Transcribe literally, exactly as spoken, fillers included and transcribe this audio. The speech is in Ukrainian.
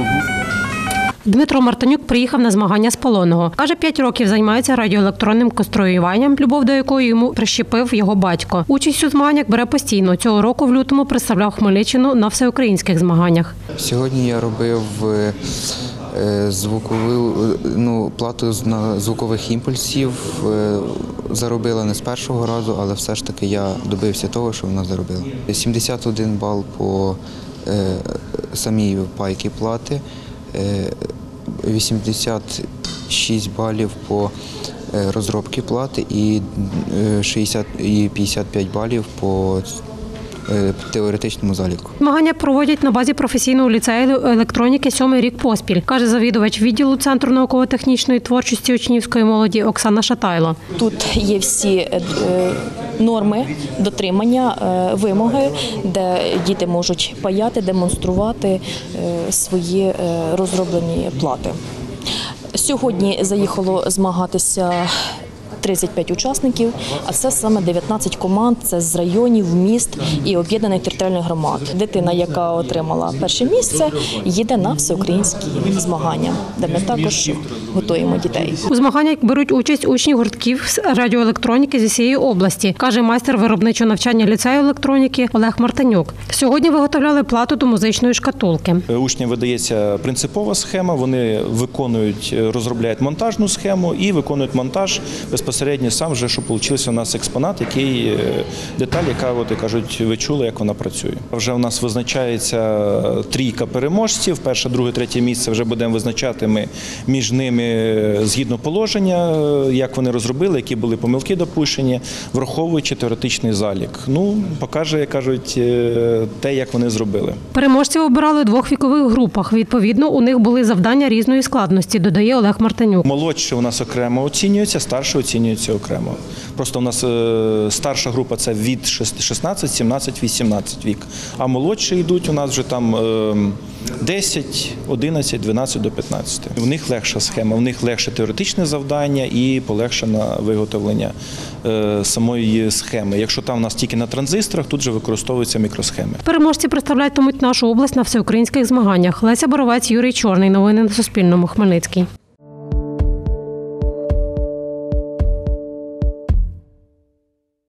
Дмитро Мартинюк приїхав на змагання з Полонного. Каже, п'ять років займається радіоелектронним конструюванням, любов до якої йому прищепив його батько. Участь у змаганнях бере постійно. Цього року в лютому представляв Хмельниччину на всеукраїнських змаганнях. Сьогодні я робив звукову ну, плату на звукових імпульсів. Заробила не з першого разу, але все ж таки я добився того, що вона заробила. сімдесят один бал по самій пайці плати, вісімдесят шість балів по розробці плати і шістдесят і п'ятдесят п'ять балів по теоретичному заліку. Змагання проводять на базі професійного ліцею електроніки сьомий рік поспіль, каже завідувач відділу Центру науково-технічної творчості учнівської молоді Оксана Шатайло. Тут є всі норми дотримання, вимоги, де діти можуть паяти, демонструвати свої розроблені плати. Сьогодні заїхало змагатися тридцять п'ять учасників, а це саме дев'ятнадцять команд, це з районів, міст і об'єднаних територіальних громад. Дитина, яка отримала перше місце, їде на всеукраїнські змагання, де ми також готуємо дітей. У змаганнях беруть участь учні гуртків з радіоелектроніки зі всієї області, каже майстер виробничого навчання ліцею електроніки Олег Мартинюк. Сьогодні виготовляли плату до музичної шкатулки. Учням видається принципова схема, вони виконують, розробляють монтажну схему і виконують монтаж безпосередньо сам вже, що вийшов у нас експонат, який, деталь, яка, от, кажуть, ви чули, як вона працює. Вже у нас визначається трійка переможців, перше, друге, третє місце вже будемо визначати ми між ними згідно положення, як вони розробили, які були помилки допущені, враховуючи теоретичний залік. Ну, покаже, як кажуть, те, як вони зробили. Переможців обирали у двох вікових групах. Відповідно, у них були завдання різної складності, додає Олег Мартинюк. Молодші у нас окремо оцінюються, старші оцінюються окремо. Просто у нас старша група – це від шістнадцять, сімнадцять, вісімнадцять вік, а молодші йдуть у нас вже там десять, одинадцять, дванадцять до п'ятнадцяти. У них легша схема, у них легше теоретичне завдання і полегшено виготовлення самої схеми. Якщо там у нас тільки на транзисторах, тут же використовуються мікросхеми. Переможці представлятимуть нашу область на всеукраїнських змаганнях. Леся Боровець, Юрій Чорний. Новини на Суспільному. Хмельницький.